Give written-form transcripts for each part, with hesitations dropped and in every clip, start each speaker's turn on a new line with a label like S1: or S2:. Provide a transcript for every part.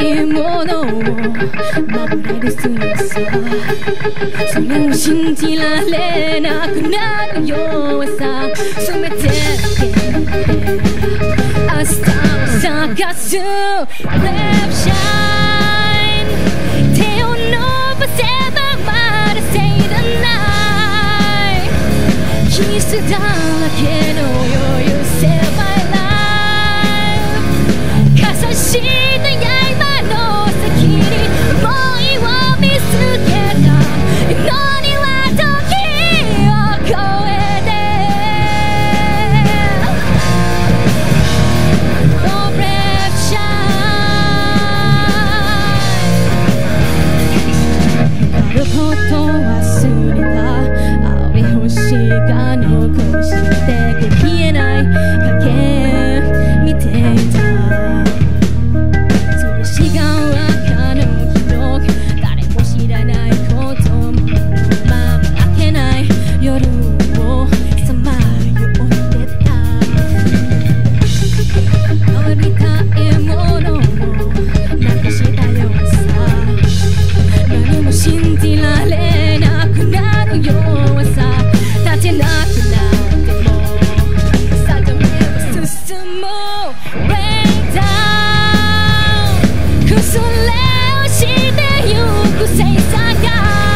S1: いものを守れる強さ、それを信じられなくなる弱さ、全て明日を探す Left shine 手を伸ばせばまだ Stay the night キスだらけの余裕 Save my life かさした刃の先に想いを見つけたのには時を超えて Oh Left shine 光ること忘れた青い星が残してく消えない影見ていた吊るしが赤の記録誰も知らないこともまま明けない夜をさまよってた変わりたいものをなくしたようさ何も信じられなくなる弱さ立てなくなっても定めは進む Rain down 崩れ落ちてゆく星座が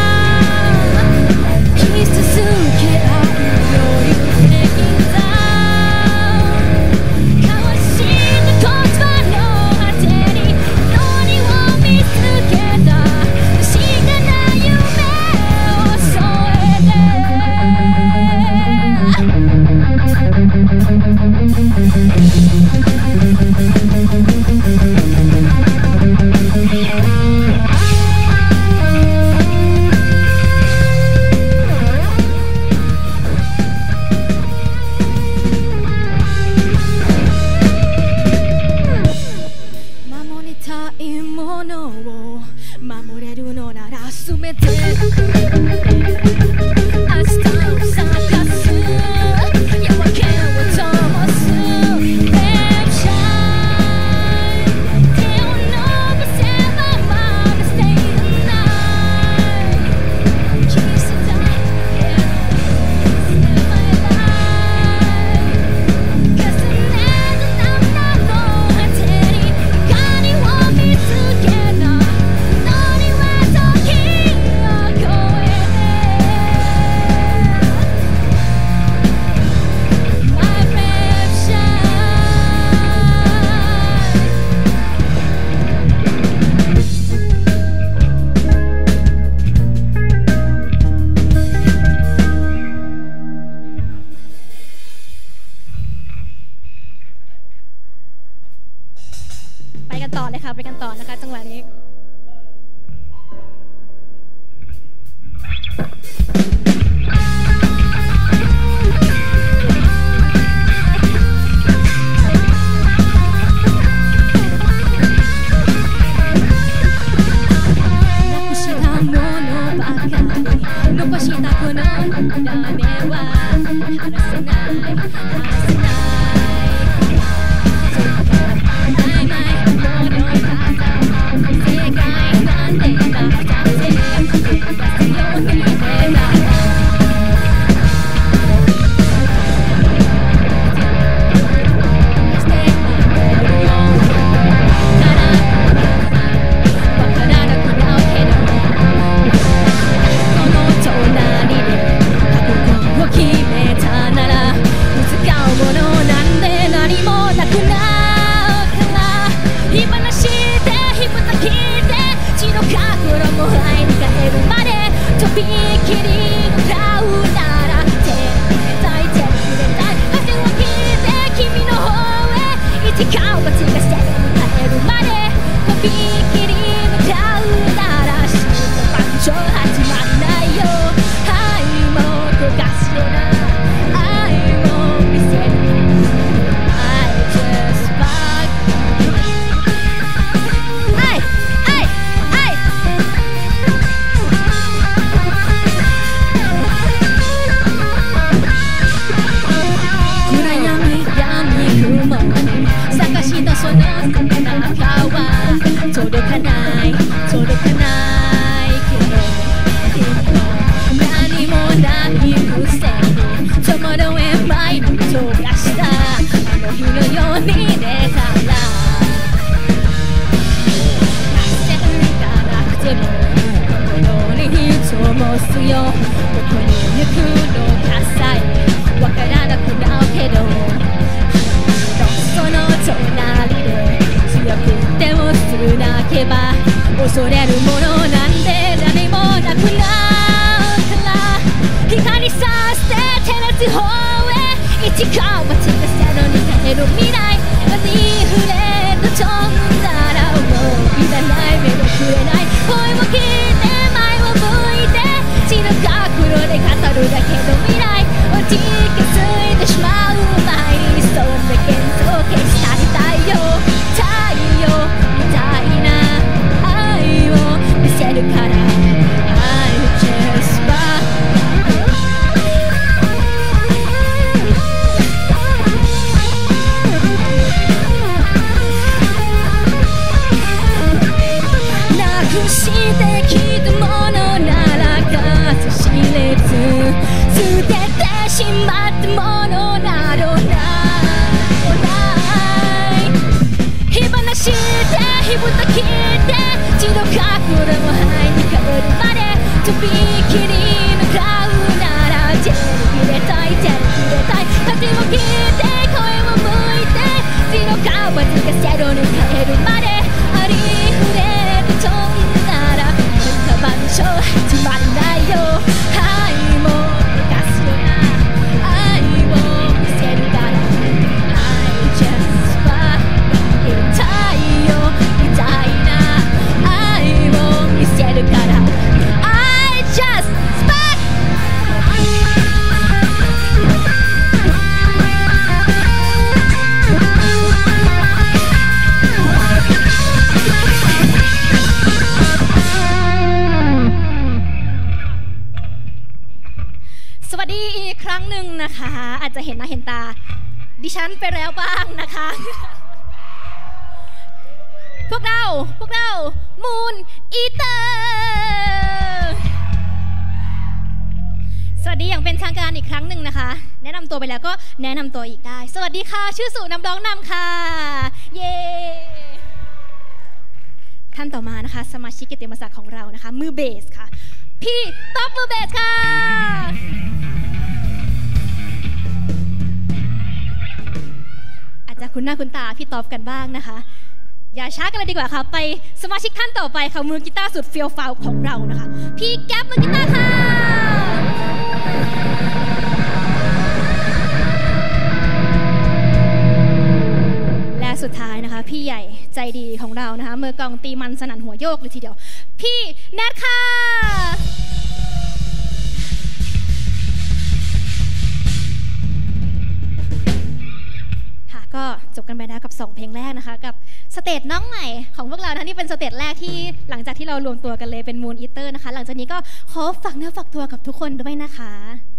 S1: 来続け合う余裕的だ交わした言葉の果てに何を見つけた確かな夢を添え守りたいものを守れるのなら全て明日を探す夜明けを灯す Left shine 手を伸ばせばまだ Stay the night キスだけの Save my life 重ねた涙の果てに光を見つけたのには時を超えて My left shine ไปกันต่อเลยค่ะไปกันต่อนะคะจังหวะนี้ なくしたものばかり残したこの種は離せない離せない曖昧なものが世日ぶた切って一度角度も灰にかぶるまでとびきり向かうなら手を入れたい手を入れたい風を切って声を向いて血の顔はつかせろに変えるまでありふれるというならカバンのショー始まらないよ愛も出すよな愛を見せるから I just want 痛いよ痛いな愛を見せるから I just spark สวัสดีอีกครั้งหนึ่งนะคะอาจจะเห็นหน้าเห็นตาดิฉันไปแล้วบ้างนะคะพวกเรามูนอีเตอร์สวัสดีอย่างเป็นทางการอีกครั้งหนึ่งนะคะแนะนำตัวไปแล้วก็แนะนำตัวอีกได้สวัสดีค่ะชื่อสุนำร้องนำค่ะเย้ท่านต่อมานะคะสมาชิกกิตติมศักดิ์ของเรานะคะมือเบสค่ะพี่ต๊อบมือเบสค่ะอาจจะคุ้นหน้าคุ้นตาพี่ต๊อบกันบ้างนะคะอย่าช้ากันเลยดีกว่าค่ะไปสมาชิกท่านต่อไปค่ะมือกีตาร์สุดเฟี้ยวฟ้าวของเรานะคะพี่แก๊ปมือกีตาร์ค่ะและสุดท้ายนะคะพี่ใหญ่ใจดีของเรานะคะมือกลองตีมันสนั่นหัวโยกเลยทีเดียวพี่แนทค่ะก็จบกันไปแล้วกับ2เพลงแรกนะคะกับสเตจน้องใหม่ของพวกเรานะนี่เป็นสเตจแรกที่หลังจากที่เรารวมตัวกันเลยเป็น Moon Eater นะคะหลังจากนี้ก็ขอฝากเนื้อฝากตัวกับทุกคนด้วยนะคะ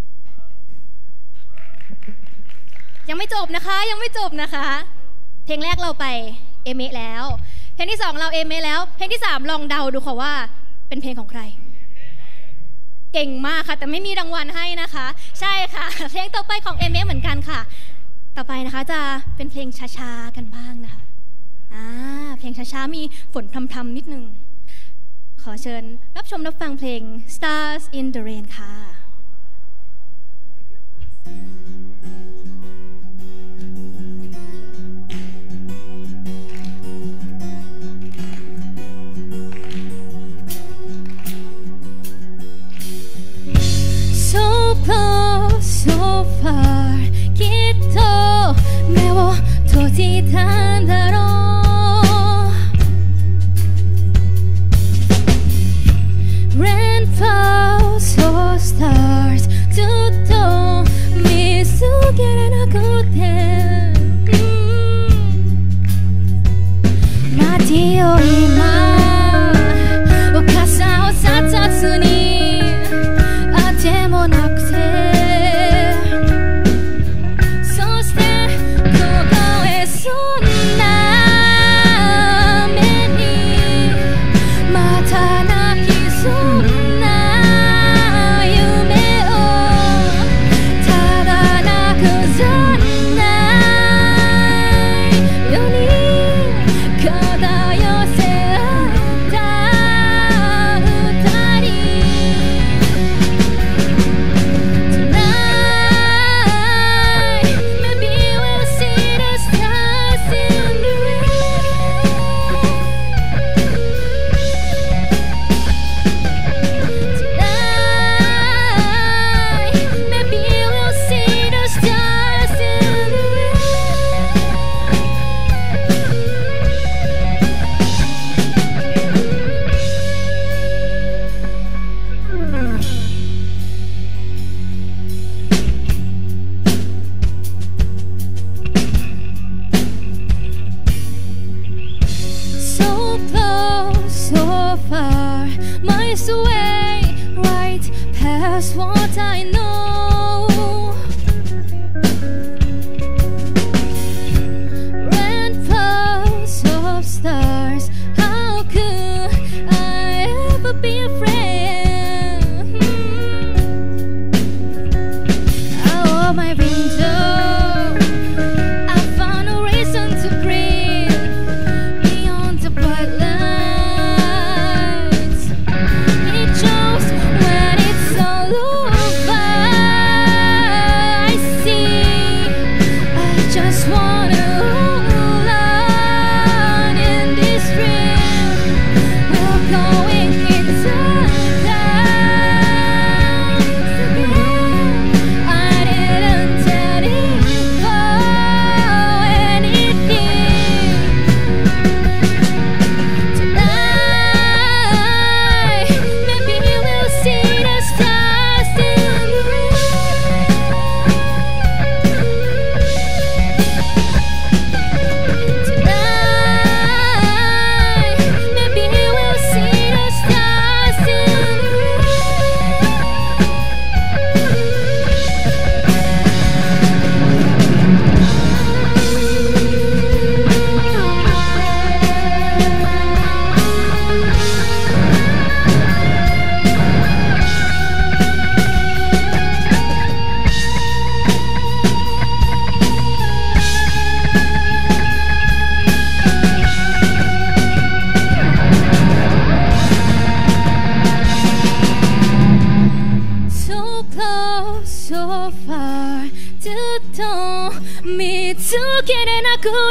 S1: ยังไม่จบนะคะเพลงแรกเราไปเอเมะแล้วเพลงที่2เราเอเมะแล้วเพลงที่3ลองเดาดูค่ะว่าเป็นเพลงของใครเก่งมากค่ะแต่ไม่มีรางวัลให้นะคะใช่ค่ะเพลงต่อไปของเอเมะเหมือนกันค่ะต่อไปนะคะจะเป็นเพลงช้าๆกันบ้างนะคะเพลงช้าๆมีฝนพรำๆนิดนึงขอเชิญรับชมรับฟังเพลง Stars in the Rain ค่ะ So close so farきっと目を閉じたんだろう Rain falls so stars ずっと見つけれなくて待ちよ今お傘をささずにあてもなくてWhat I know Rain falls of stars How could I ever be afraid Out of my window I found a reason to breathe Beyond the bright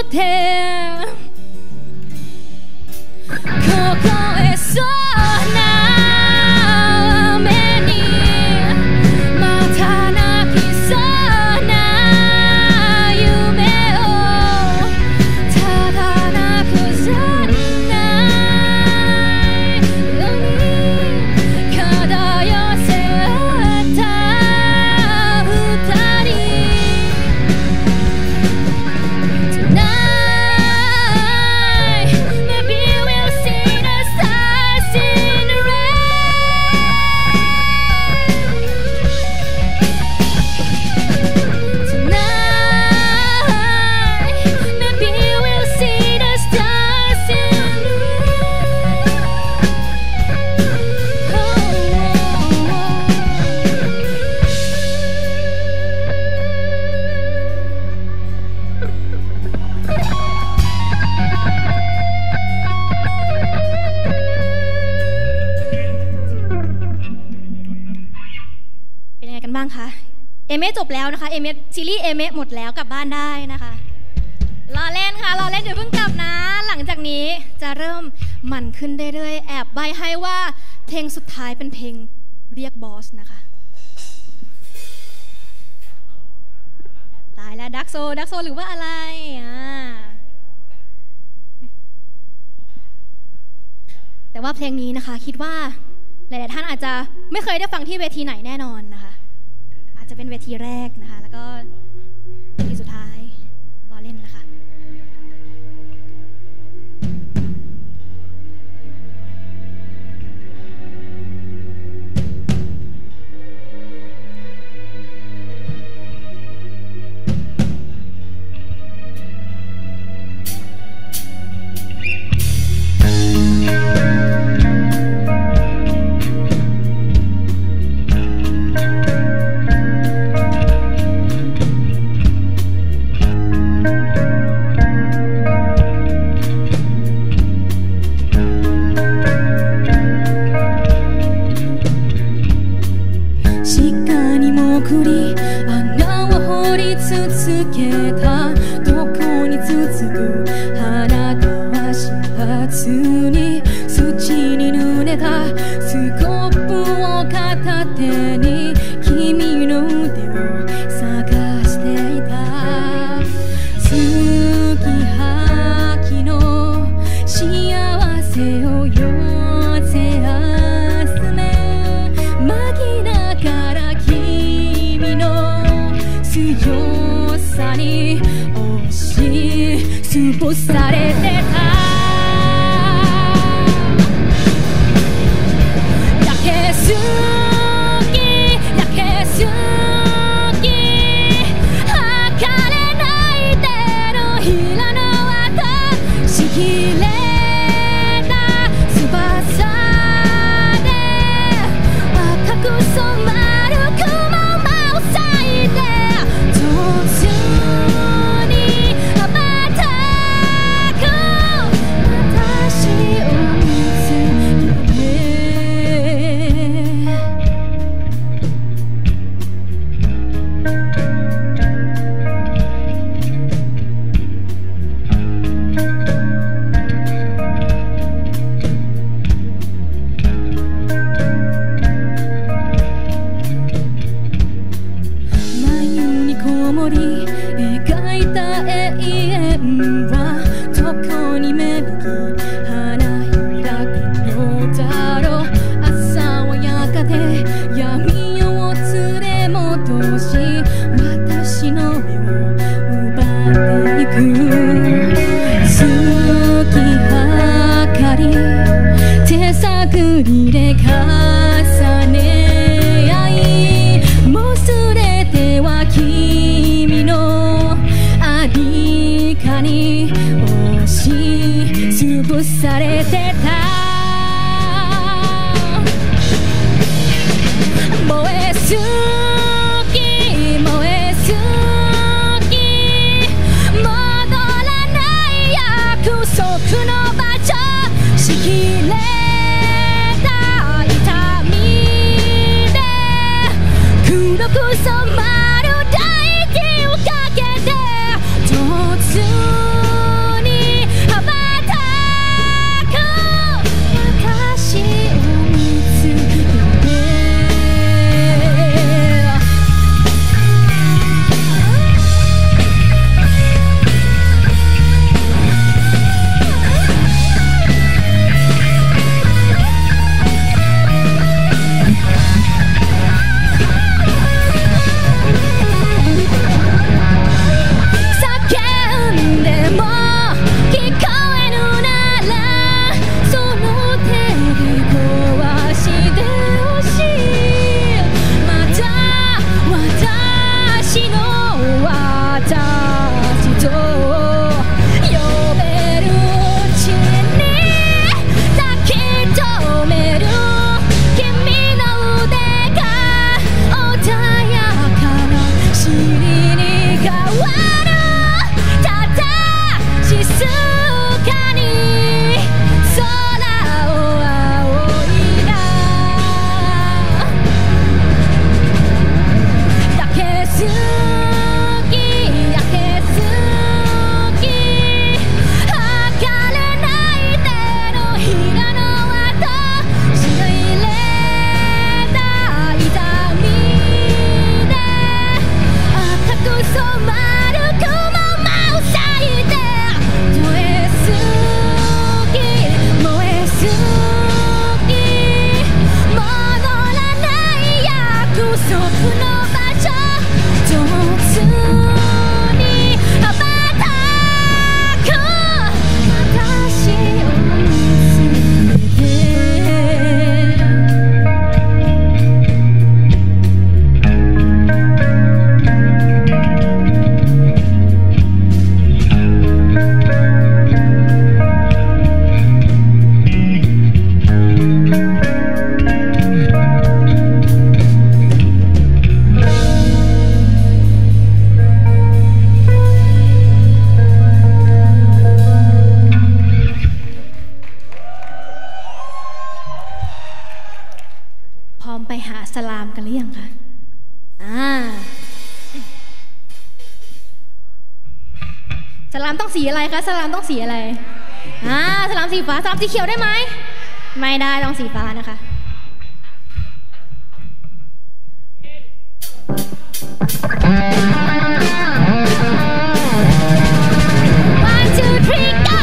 S1: て凍えそうな目にまた泣きそうな夢をただなくじゃないのに漂せた二人 Tonight maybe we'll see the stars in the rain. Tonight maybe we'll see the stars in the rain. เป็นยังไงกันบ้างคะ เอเมจบแล้วนะคะ เอเมซีรีส์เอเมหมดแล้วกลับบ้านได้นะคะรอเล่นค่ะรอเล่นเดี๋ยวเพิ่งกลับนะ หลังจากนี้จะเริ่มมันขึ้นเรื่อยๆแอบใบให้ว่าเพลงสุดท้ายเป็นเพลงเรียกบอสนะคะตายแล้วดักโซหรือว่าอะไรแต่ว่าเพลงนี้นะคะคิดว่าหลายๆท่านอาจจะไม่เคยได้ฟังที่เวทีไหนแน่นอนนะคะอาจจะเป็นเวทีแรกนะคะแล้วก็เวทีสุดท้ายรอเล่นนะคะ 染まる大地をかけて突หาสลามกันหรือยังคะสลามต้องสีอะไรคะสลามต้องสีอะไรสลามสีฟ้าสลามสีเขียวได้ไหมไม่ได้ต้องสีฟ้านะคะ One, two, three, go!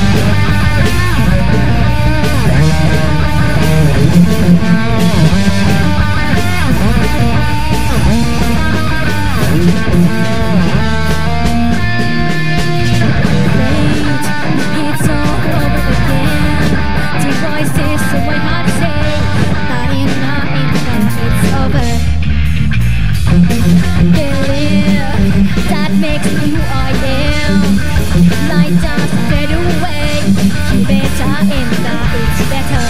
S1: It's all over again. The voices of my heart say, it's over. That makes me who I am. Light just fade away. Better and that it's better.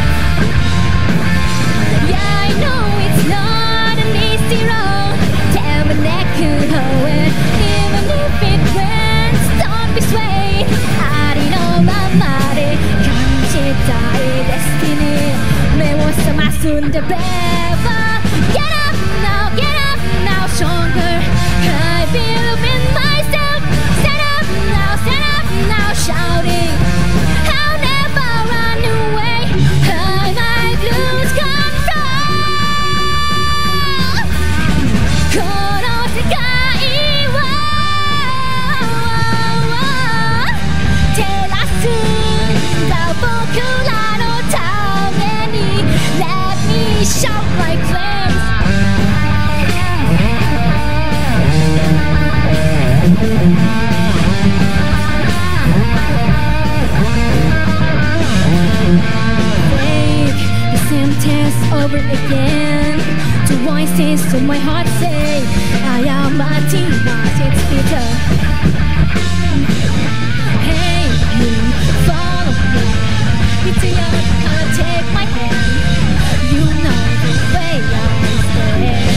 S1: Yeah, I know it's not an easy road. Tell me that could hold it. Even if it wins, don't be swayed. I didn't know my body. 감시자의 destiny. 目を覚ますんだ better. Get up now, get up now, stronger. I believe in myself. Stand up now, shouting. I'll never run away. I might lose control. この世界を照らすんだ僕らのために Let me shout like flames. Break the sentence over again. The voices of my heart say, I am a team, but it's bitter. Hey, you follow me. It's your turn, take my hand. You know the way I stand.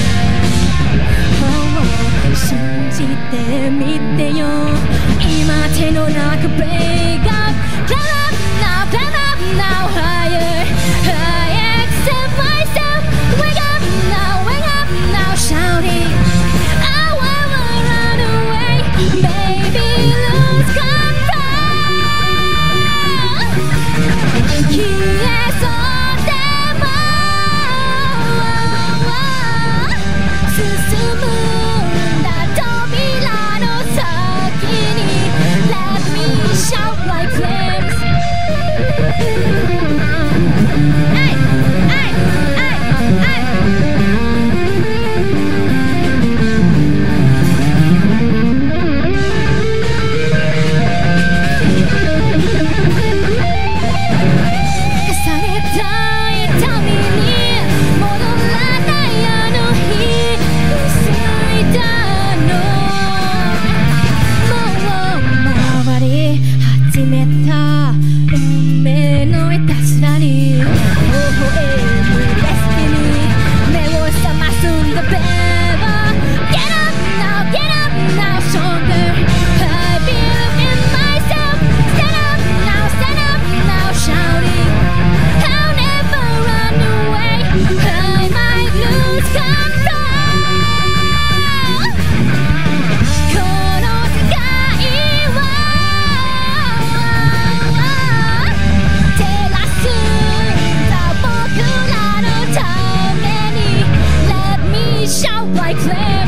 S1: Oh, 信じてみてよ。今手の中 break up. Climb up now, climb up now, higher. I accept myself. Wake up now, shouting. I wanna run away, baby, lose control. 消えそうでも進むんだ扉の先に Let me shout like flames. Hey, hey, hey, hey. Like flames.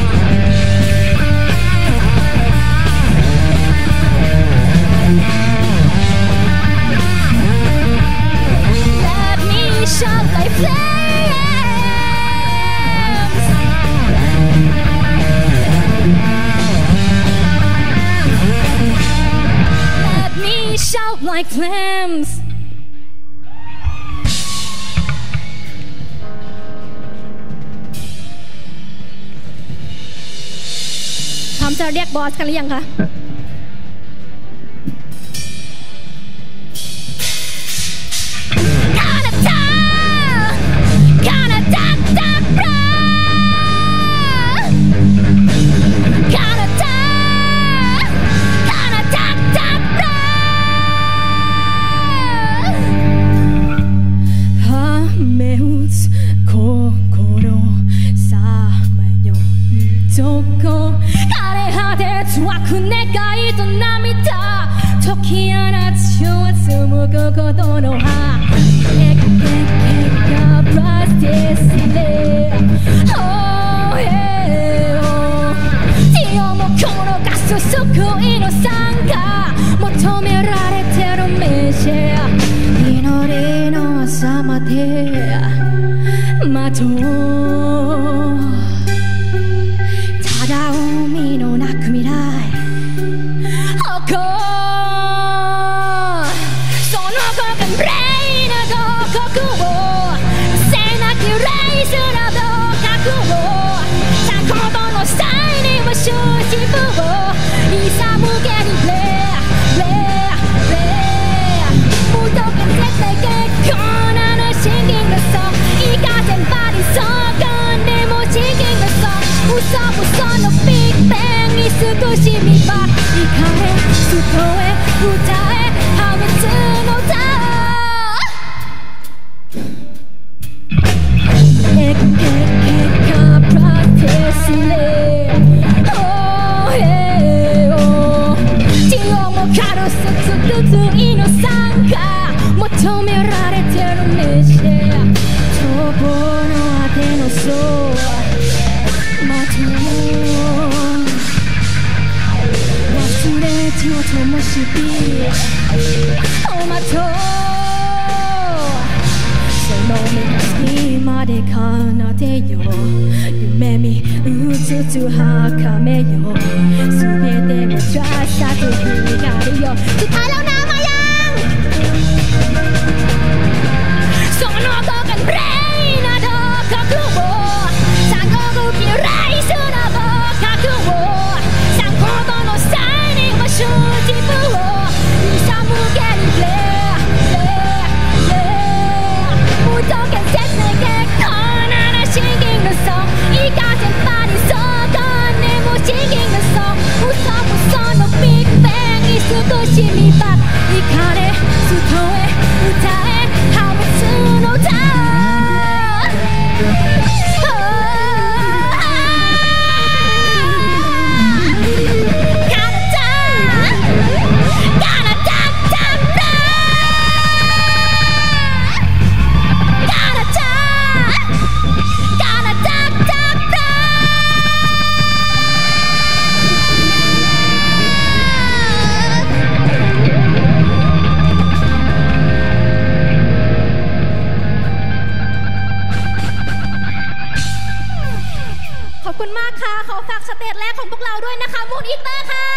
S1: Let me shout like flames. Let me shout like flames. พร้อมจะเรียกบอสกันหรือยังคะき放つよ紡ぐことの葉結果プラスティスで Oh yeah手をも転がす救いの参加求められてるメシア祈りの朝まで待とうただ海のなく未来その後がブレイなど国をせなきレースなど覚悟さ言葉の際には終止符を勇むけにブレー無条件絶対結構なのシンキングソンいかせんばりそうかんでもシンキングソン嘘のビッグバンに少し見ば怒れ外へ歌え破滅の歌結果プラクティスで Oh yeah 血をも軽すついの参加求められてるメシア逃亡の果てのそう待とう忘れ血を灯し火を待とうその目まで奏でよ夢見うつつはめよ全てのジャスタと光よ力の名前やその後がブレイなど覚悟三国きレイスなど覚悟三言葉の際には終止符を勇むけにブレ無条件絶対結構ならシンキングソンいかせんばりそうかんでもシンキングソン嘘のビッグバンに少し見ば怒れ外へ歌え破滅の歌ขอบคุณมากค่ะขอฝากสเตจแรกของพวกเราด้วยนะคะมูนอีเตอร์ค่ะ